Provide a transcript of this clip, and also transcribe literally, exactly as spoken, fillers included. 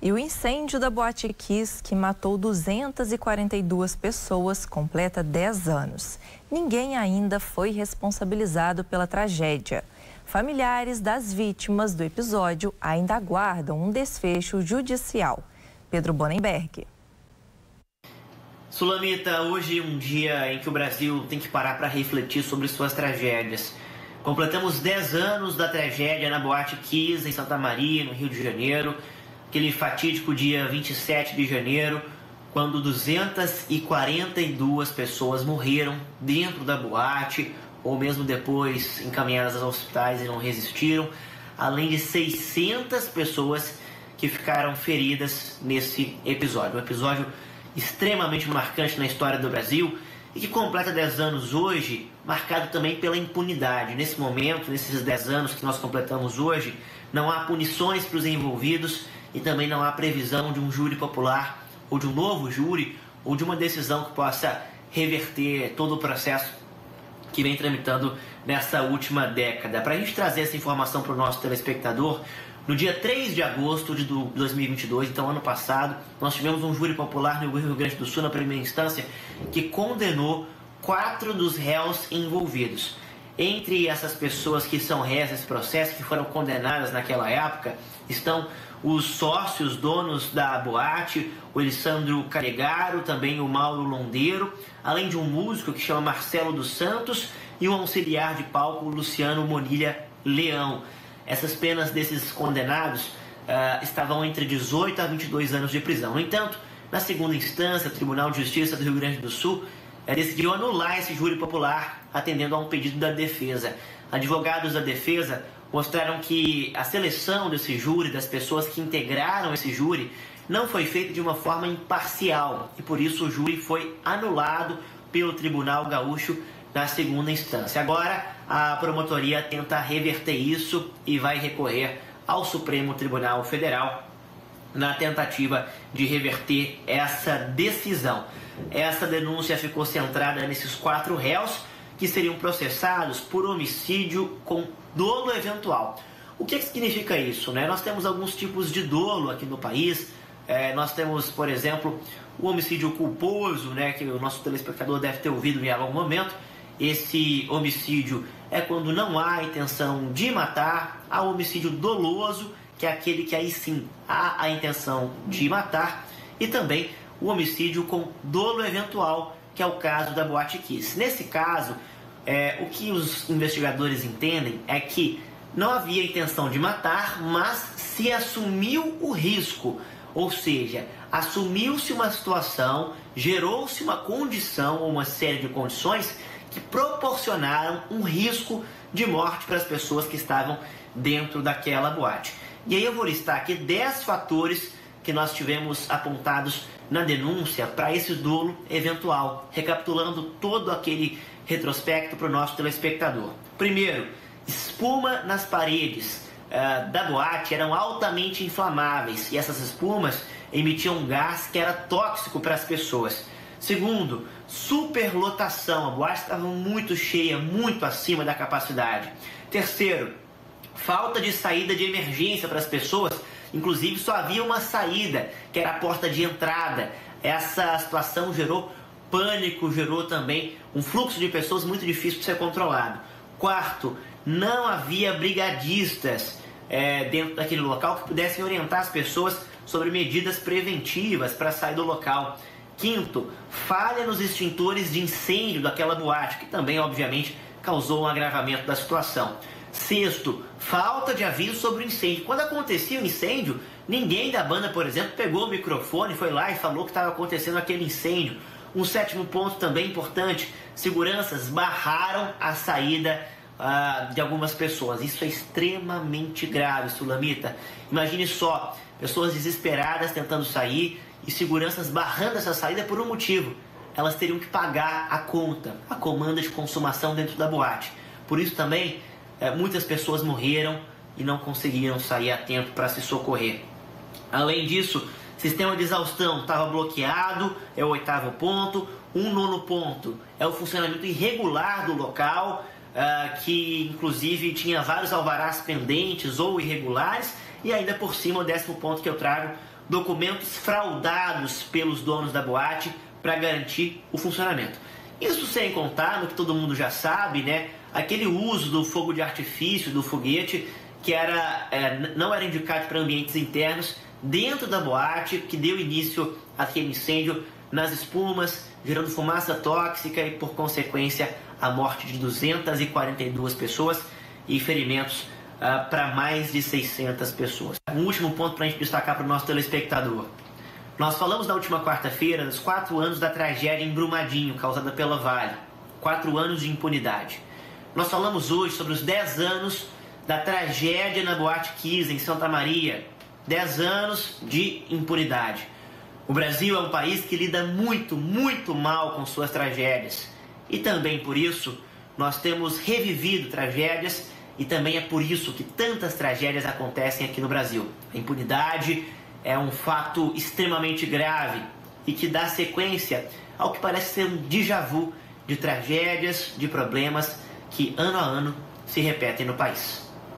E o incêndio da Boate Kiss, que matou duzentas e quarenta e duas pessoas, completa dez anos. Ninguém ainda foi responsabilizado pela tragédia. Familiares das vítimas do episódio ainda aguardam um desfecho judicial. Pedro Bonenberg. Sulamita, hoje é um dia em que o Brasil tem que parar para refletir sobre suas tragédias. Completamos dez anos da tragédia na Boate Kiss, em Santa Maria, no Rio de Janeiro. Aquele fatídico dia vinte e sete de janeiro, quando duzentas e quarenta e duas pessoas morreram dentro da boate, ou mesmo depois encaminhadas aos hospitais e não resistiram, além de seiscentas pessoas que ficaram feridas nesse episódio. Um episódio extremamente marcante na história do Brasil e que completa dez anos hoje, marcado também pela impunidade. Nesse momento, nesses dez anos que nós completamos hoje, não há punições para os envolvidos e também não há previsão de um júri popular ou de um novo júri ou de uma decisão que possa reverter todo o processo que vem tramitando nessa última década. Para a gente trazer essa informação para o nosso telespectador, no dia três de agosto de dois mil e vinte e dois, então ano passado, nós tivemos um júri popular no Rio Grande do Sul, na primeira instância, que condenou quatro dos réus envolvidos. Entre essas pessoas que são réus nesse processo, que foram condenadas naquela época, estão os sócios, donos da boate, o Alessandro Calegaro, também o Mauro Londeiro, além de um músico que chama Marcelo dos Santos e um auxiliar de palco, Luciano Monilha Leão. Essas penas desses condenados uh, estavam entre dezoito a vinte e dois anos de prisão. No entanto, na segunda instância, o Tribunal de Justiça do Rio Grande do Sul uh, decidiu anular esse júri popular, atendendo a um pedido da defesa. Advogados da defesa mostraram que a seleção desse júri, das pessoas que integraram esse júri, não foi feita de uma forma imparcial e por isso o júri foi anulado pelo Tribunal Gaúcho na segunda instância. Agora a promotoria tenta reverter isso e vai recorrer ao Supremo Tribunal Federal na tentativa de reverter essa decisão. Essa denúncia ficou centrada nesses quatro réus que seriam processados por homicídio com dolo eventual. O que, que significa isso, né? Nós temos alguns tipos de dolo aqui no país. É, nós temos, por exemplo, o homicídio culposo, né, que o nosso telespectador deve ter ouvido em algum momento. Esse homicídio é quando não há intenção de matar. Há o homicídio doloso, que é aquele que aí sim há a intenção de matar. E também o homicídio com dolo eventual, que é o caso da Boate Kiss. Nesse caso, é, o que os investigadores entendem é que não havia intenção de matar, mas se assumiu o risco. Ou seja, assumiu-se uma situação, gerou-se uma condição ou uma série de condições que proporcionaram um risco de morte para as pessoas que estavam dentro daquela boate. E aí eu vou listar aqui dez fatores que nós tivemos apontados na denúncia para esse dolo eventual, recapitulando todo aquele retrospecto para o nosso telespectador. Primeiro, espuma nas paredes uh, da boate eram altamente inflamáveis e essas espumas emitiam um gás que era tóxico para as pessoas. Segundo, superlotação, a boate estava muito cheia, muito acima da capacidade. Terceiro, falta de saída de emergência para as pessoas. Inclusive só havia uma saída, que era a porta de entrada. Essa situação gerou pânico, gerou também um fluxo de pessoas muito difícil de ser controlado. Quarto, não havia brigadistas é, dentro daquele local que pudessem orientar as pessoas sobre medidas preventivas para sair do local. Quinto, falha nos extintores de incêndio daquela boate, que também, obviamente, causou um agravamento da situação. Sexto, falta de aviso sobre o incêndio. Quando acontecia o incêndio, ninguém da banda, por exemplo, pegou o microfone, foi lá e falou que estava acontecendo aquele incêndio. Um sétimo ponto também importante, seguranças barraram a saída uh, de algumas pessoas. Isso é extremamente grave, Sulamita. Imagine só, pessoas desesperadas tentando sair e seguranças barrando essa saída por um motivo. Elas teriam que pagar a conta, a comanda de consumação dentro da boate. Por isso também, é, muitas pessoas morreram e não conseguiram sair a tempo para se socorrer. Além disso, sistema de exaustão estava bloqueado, é o oitavo ponto. Um nono ponto é o funcionamento irregular do local, uh, que inclusive tinha vários alvarás pendentes ou irregulares. E ainda por cima, o décimo ponto que eu trago, documentos fraudados pelos donos da boate para garantir o funcionamento. Isso sem contar no que todo mundo já sabe, né? Aquele uso do fogo de artifício, do foguete, que era, é, não era indicado para ambientes internos dentro da boate, que deu início àquele incêndio nas espumas, gerando fumaça tóxica e, por consequência, a morte de duzentas e quarenta e duas pessoas e ferimentos uh, para mais de seiscentas pessoas. Um último ponto para a gente destacar para o nosso telespectador. Nós falamos na última quarta-feira dos quatro anos da tragédia em Brumadinho, causada pela Vale. Quatro anos de impunidade. Nós falamos hoje sobre os dez anos da tragédia na Boate Kiss, em Santa Maria. Dez anos de impunidade. O Brasil é um país que lida muito, muito mal com suas tragédias. E também por isso, nós temos revivido tragédias e também é por isso que tantas tragédias acontecem aqui no Brasil. A impunidade é um fato extremamente grave e que dá sequência ao que parece ser um déjà vu de tragédias, de problemas que ano a ano se repetem no país.